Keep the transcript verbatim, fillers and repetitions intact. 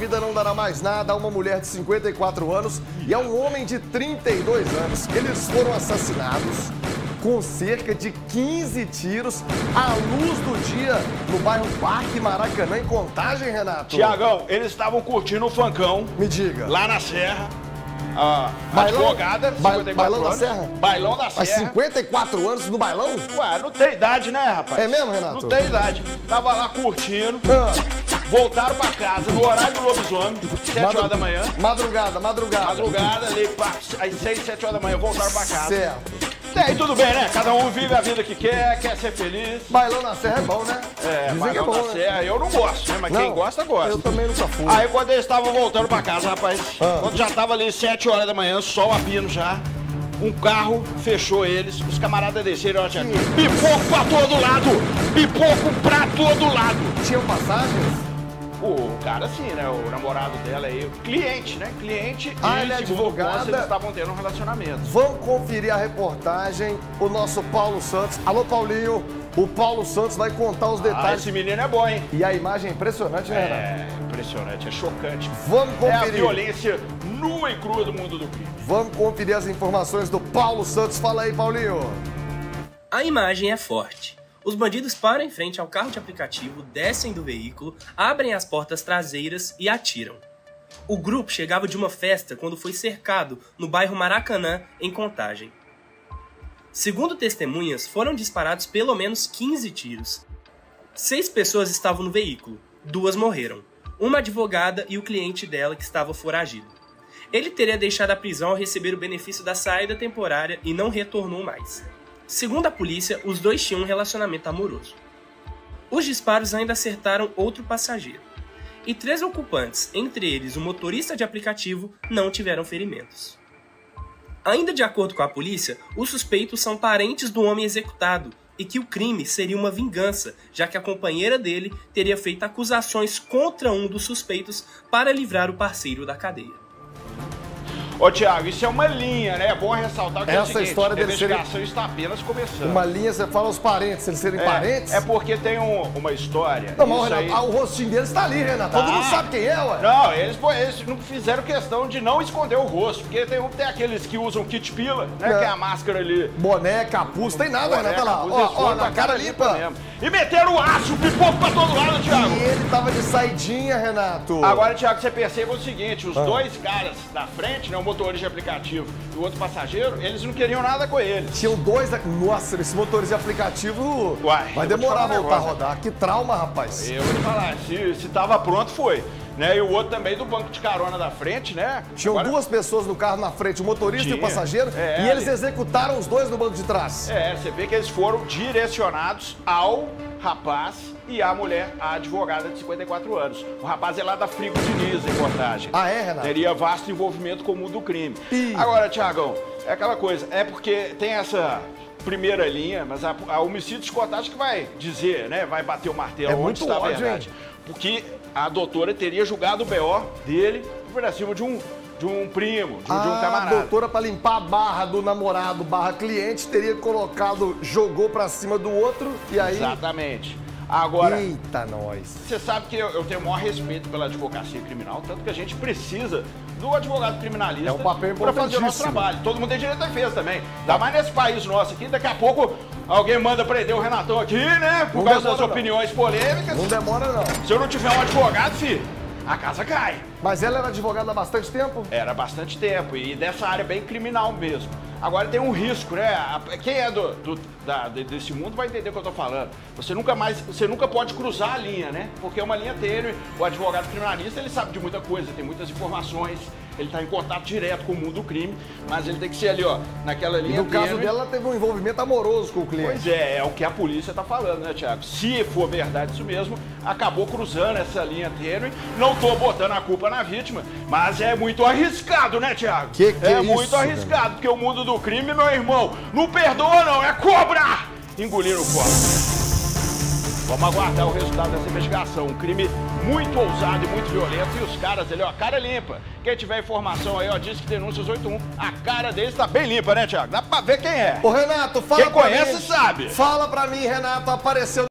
vida não dará mais nada a uma mulher de cinquenta e quatro anos e a um homem de trinta e dois anos. Eles foram assassinados com cerca de quinze tiros à luz do dia no bairro Parque Maracanã, em Contagem, Renato. Tiagão, eles estavam curtindo o funkão. Me diga. Lá na Serra. A Bailão? advogada, cinquenta e quatro Bailão anos. da Serra? Bailão da Mas Serra. cinquenta e quatro anos no bailão? Ué, não tem idade, né, rapaz? É mesmo, Renato? Não tem idade. Tava lá curtindo. Ah. Voltaram pra casa no horário do lobisomem, sete Madru- horas da manhã. Madrugada, madrugada. Madrugada, ali, pá, às seis, sete horas da manhã, voltaram pra casa. Certo. É, e tudo bem, né? Cada um vive a vida que quer, quer ser feliz. Bailão na Serra é bom, né? É, Dizem Bailão que é bom, da né? Serra, eu não gosto, né? Mas Não, quem gosta, gosta. Eu também nunca fui. Aí quando eles estavam voltando pra casa, rapaz, Ah. quando já tava ali sete horas da manhã, sol a pino já, um carro fechou eles, os camaradas desceram, ó, tia, pipoco pra todo lado, pipoco pra todo lado. Tinham passagens? O cara assim, né, o namorado dela aí, o cliente, né, cliente Ah, e ele é segundo advogada. consta, eles estavam tendo um relacionamento. Vamos conferir a reportagem, o nosso Paulo Santos. Alô, Paulinho. O Paulo Santos vai contar os Ah, detalhes. esse menino é bom, hein? E a imagem é impressionante, né, Renato? É impressionante, é chocante. Vamos É a conferir. violência nua e crua do mundo do crime. Vamos conferir as informações do Paulo Santos. Fala aí, Paulinho. A imagem é forte. Os bandidos param em frente ao carro de aplicativo, descem do veículo, abrem as portas traseiras e atiram. O grupo chegava de uma festa quando foi cercado no bairro Maracanã, em Contagem. Segundo testemunhas, foram disparados pelo menos quinze tiros. Seis pessoas estavam no veículo, duas morreram, uma advogada e o cliente dela que estava foragido. Ele teria deixado a prisão ao receber o benefício da saída temporária e não retornou mais. Segundo a polícia, os dois tinham um relacionamento amoroso. Os disparos ainda acertaram outro passageiro. E três ocupantes, entre eles o motorista de aplicativo, não tiveram ferimentos. Ainda de acordo com a polícia, os suspeitos são parentes do homem executado e que o crime seria uma vingança, já que a companheira dele teria feito acusações contra um dos suspeitos para livrar o parceiro da cadeia. Ô, Thiago, isso é uma linha, né? É bom ressaltar que é o Essa seguinte, história a deles serem- investigação está apenas começando. Uma linha, você fala os parentes, eles serem é, parentes? É porque tem um- uma história. Não, mas o, isso Renato, aí- ah, o rostinho deles tá ali, Renato. Todo Tá. mundo sabe quem é, ué. Não, eles, pô, eles não fizeram questão de não esconder o rosto, porque tem, um- tem aqueles que usam kit pila, né? É. Que é a máscara ali. Boné, capuz, tem nada, Boné, Renato. Olha lá, capuz, ó, eles ó, foram na com cara limpa. mesmo. E meteram o aço, pipoco pra todo lado, Thiago. E ele tava de saidinha, Renato. Agora, Thiago, você perceba o seguinte, os Ah. dois caras da frente, né, o motorista de aplicativo e o outro passageiro, eles não queriam nada com ele. Tinham dois... Nossa, esse motorista de aplicativo Uai, eu vai vou te demorar falar a um voltar a negócio. rodar. Que trauma, rapaz. Eu vou te falar, se, se tava pronto, foi. Né? E o outro também do banco de carona da frente, né? Tinham Agora- duas pessoas no carro na frente, o motorista e o Tinha. passageiro, É, e eles ali. executaram os dois no banco de trás. É, você vê que eles foram direcionados ao rapaz e à mulher, a advogada de cinquenta e quatro anos. O rapaz é lá da Frigo Diniz, em Contagem. Ah, é, Renato? Teria vasto envolvimento com o mundo do crime. Ih. Agora, Thiagão, é aquela coisa, é porque tem essa primeira linha, mas a, a homicídio de Contagem que vai dizer, né, vai bater o martelo É onde muito está a ódio, verdade. hein? Porque a doutora teria julgado o B O dele por cima de um, de um primo, de, um- de um A camarada. doutora, pra limpar a barra do namorado barra cliente, teria colocado, jogou pra cima do outro, e aí... Exatamente. Agora, Eita, nós. você sabe que eu, eu tenho o maior respeito pela advocacia criminal, tanto que a gente precisa do advogado criminalista É um papel para fazer o nosso importantíssimo. trabalho. Todo mundo tem direito à defesa também. Ainda mais nesse país nosso aqui, daqui a pouco alguém manda prender o Renatão aqui, né? Por Não causa demora, das não. opiniões polêmicas. Não demora, não. Se eu não tiver um advogado, filho, a casa cai. Mas ela era advogada há bastante tempo? Era bastante tempo e dessa área bem criminal mesmo. Agora tem um risco, né? A- Quem é do, do- da- de- desse mundo vai entender o que eu tô falando. Você nunca mais, você nunca pode cruzar a linha, né? Porque é uma linha tênue. O advogado criminalista, ele sabe de muita coisa, tem muitas informações, ele tá em contato direto com o mundo do crime, mas ele tem que ser ali, ó, naquela E linha no caso tênue. dela, ela teve um envolvimento amoroso com o cliente. Pois é, é o que a polícia tá falando, né, Thiago? Se for verdade isso mesmo, acabou cruzando essa linha tênue. Não tô botando a culpa na vítima, mas é muito arriscado, né, Thiago? Que que é é muito isso, arriscado, porque o mundo do crime, meu irmão, não perdoa não, é cobra! Engoliram o cobra. Vamos aguardar o resultado dessa investigação. Um crime muito ousado e muito violento. E os caras ali, ó, cara limpa. Quem tiver informação aí, ó, diz que denúncias oito um. A cara deles tá bem limpa, né, Thiago? Dá pra ver quem é. Ô, Renato, fala Quem pra conhece mim. sabe. Fala pra mim, Renato, apareceu